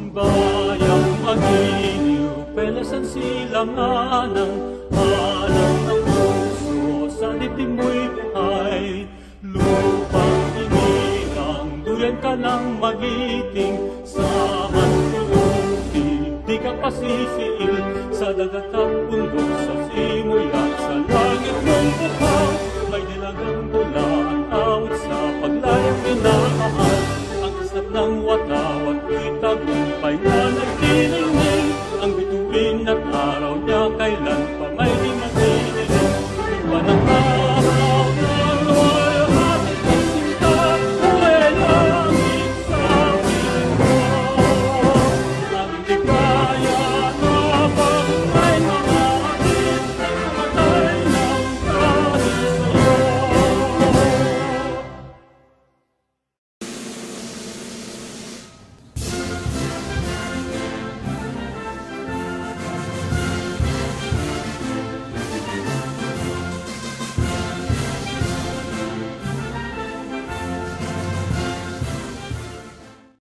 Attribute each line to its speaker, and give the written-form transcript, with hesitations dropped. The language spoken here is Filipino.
Speaker 1: Bayang magiliw, pelesan silanganan, alam ng puso, sa dibdib mo'y buhay. Lupang inilang, duyan ka ng magiting, sa mantulong, di ka pasisiil, sa dagat at bundok, sa simoy at sa langit mong bukang, may nilagang bulan, awit